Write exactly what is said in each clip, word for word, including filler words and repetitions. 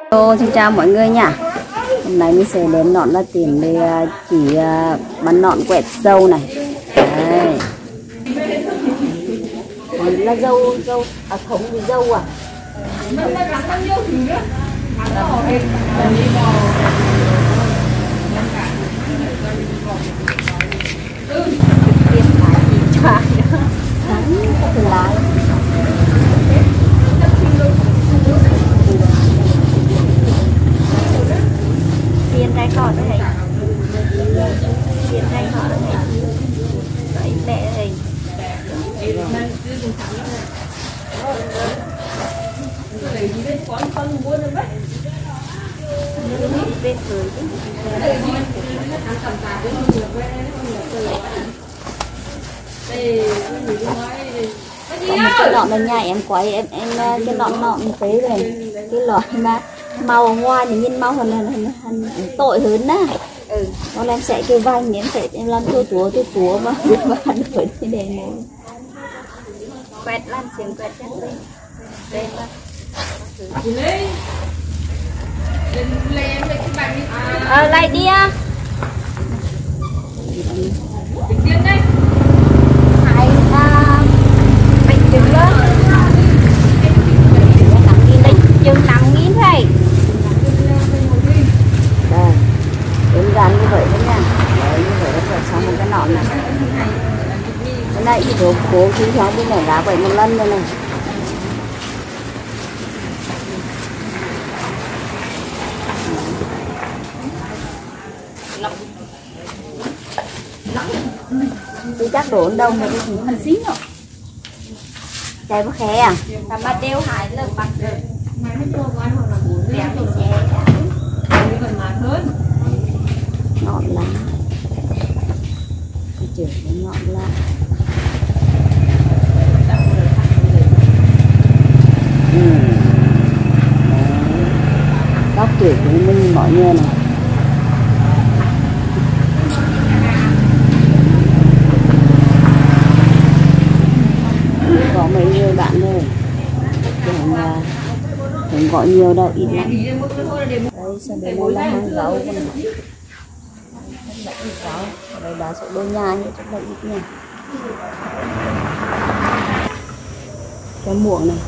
Hello, xin chào mọi người nha. Hôm nay mình sẽ đến nọn là tìm để chỉ bắn nọn quẹt dâu này. Đây. Đây là dâu dâu à thống thì dâu à. Tiền đây có thế này, tiền đây có thế này, vậy lẹ hình. Cái lọn này nha em quay em em cái lọn nọn như thế này, cái loại mà màu ngoài thì nhìn màu hơn là tội hơn á. Ừ. Con em sẽ kêu vanh em sẽ em làm tua túa tua túa mà mà ăn đổi thế này này. Quẹt lan xiềng quẹt chắc lên. Lên mà. Lên. Lên lên em cái bàn đi. Ờ lại đi á. Tính tiền đây. Hai à bánh trứng đó. Chừng năm nghìn thôi. Đây, đơn giản như vậy thôi nha. Đấy, như vậy là phải xong một cái nọn này. Cái này thì cố cố chú cháu đi nhảy lá vậy một lần rồi này. Tôi chắc đổ đông mà tôi chỉ phần xíu rồi. Chạy có khé à? Tầm ba đeo hại lần bạc được. Mày mới cho gói hoặc là muốn đeo thì xe cái phần mà hơn ngọn lá chữ cái ngọn lá ừ. Góc chữ của mình mọi người này có mấy người bạn thôi chẳng là không gọi nhiều đâu, ít lắm. Đây, sau đây là hàng gấu con này. Rất là ít gấu. Ở đây là số đôi nhà như rất là ít nha. Cái muỗng này.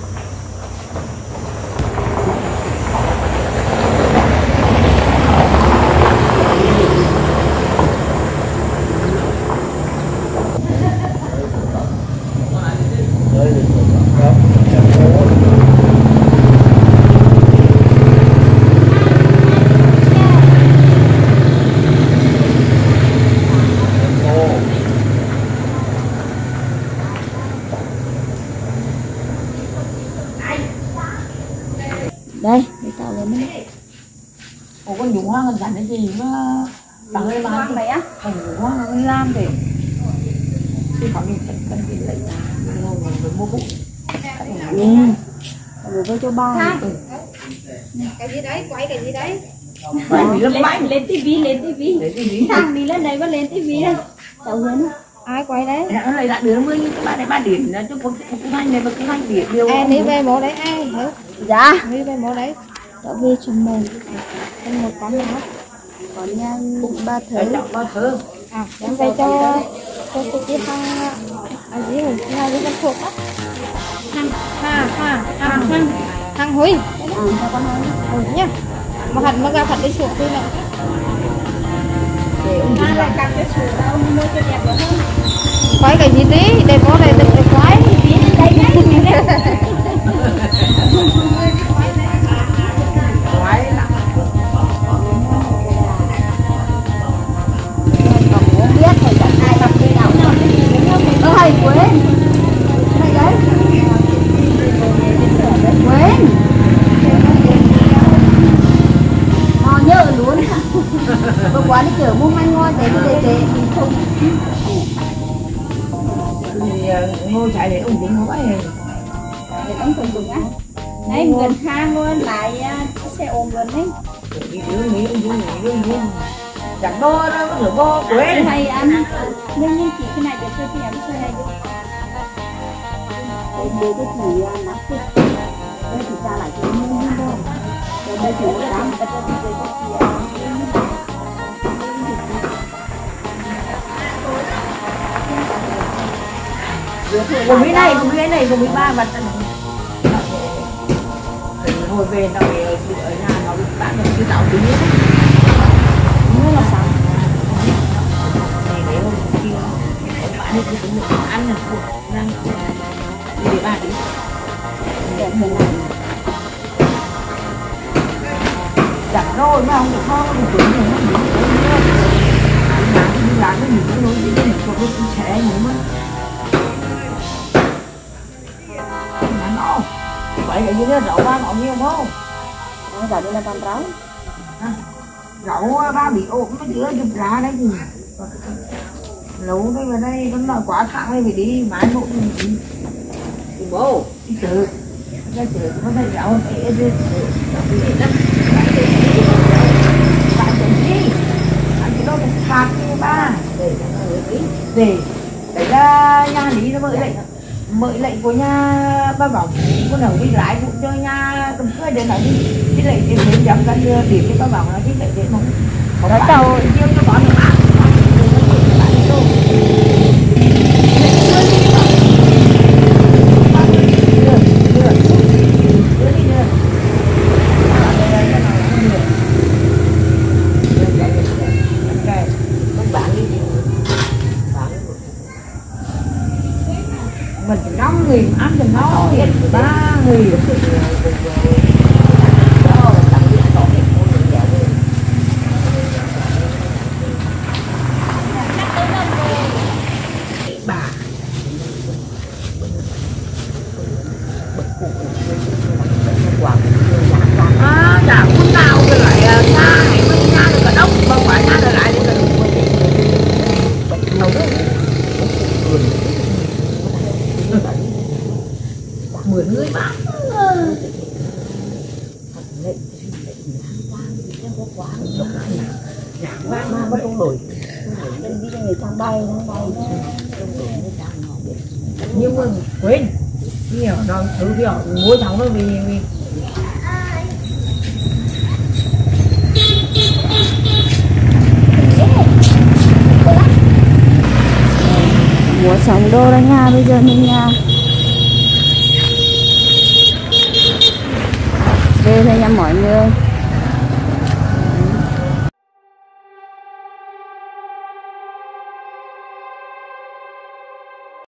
Đây, để tạo lên đấy. Ủa con dùng hoa con dành cái gì mà tặng lên làm đấy á? Con dùng hoa con làm thì khi họ đi cần cần gì lấy ra rồi mua bút. Ừ. Rồi với cho ba. Ừ. Cái gì đấy, quay cái gì đấy? Lên, lên, lên tivi, lên tivi. Lên tivi. Thằng đi lên đây có lên tivi đây. Tạo lên. Ai quay đấy? Nó lấy lại được mươi cái ba này ba điểm cho con cũng thanh này và cũng thanh điểm điều. Ai đi về mổ đấy ai hả? Dạ. Đi về mổ đấy. Đó về chùm mình. Thêm một con nữa. Còn nha ba thứ. Ba thứ. À, em về cho cho cô chị thằng à gì rồi, nhà đi con thuộc á. Thằng ha ha thằng thằng thằng Huy. Ừ, cho con nói. Ừ nhá. Mà hẳn mà ra phạt đi chuột đi này. Ai lại cầm cái sủi đâu mua cho đẹp hơn. Quay cái gì đi, để có đây được quay. Đây đấy. Quái lắm. Còn muốn biết thì chẳng ai làm gì nào. Ơ thầy quên. Thầy đấy. Quên. Họ nhớ luôn. Vừa quá đi chở mua manh ngon để để để không. Thì ngô chạy để ủng định không ấy. Để đóng thùng thùng á. Đấy gần khang luôn lại xe ôm luôn đấy. Đi đứng nghĩ ung dung nghĩ ung dung. Chẳng bo đâu, nửa bo quên. Thầy ăn. Nhưng nhưng chỉ cái này để tôi thì em sẽ hay được. Đây đây cái thủy nắp đi. Đây thì ra lại cái mua đâu. Cùng cái này, cùng cái này, cùng cái ba vật này. Hồi về nó về ở nhà nó bị bạn nó cứ tạo tí nữa. Nó là sao? Này để hôm kia bạn ấy cứ tính được ăn là thuộc năng đi để bạn đi. Để mình làm. Chẳng rồi mà không được không được tưởng nhiều lắm. Đi làm cái gì cũng nói gì cái có cái trẻ nữa mà. Mà nó vậy là như thế rậu ba ngọn nhiều không? Nó giờ đi là con rau. Rậu ba bị ốm nó giữa chụp ra đấy gì. Lâu đây vào đây con nói quá thẳng đây phải đi mãi một mình đi. Đi bố đi chợ. Ra chợ có thấy rậu để đi đi đất. Bạn chạy đi. Bạn chỉ đâu được phạt như ba. Để để để ra nhà lý nó mới lệnh mời lệnh của nhà ba bảo con nào đi lái cũng cho nhà tầm cưới để nói đi cái lệnh để đến dám căn đưa điểm cho ba bảo nó cái lệnh để không không phải tàu riêng cho bọn nó ăn mình năm người ăn thì nó hiện ba người bà à chả muốn nào rồi lại nha hãy mới nha được cả đốc mà phải nha rồi lại được cả mười người bán Mà bắt đầu đổi. Đi cho người sang bay, nó bay nhưng mà quên nhiều nó thứ kiểu mua cháu nó vì vì mua sống đô ra nhà bây giờ mình nhà về thôi nha mọi người.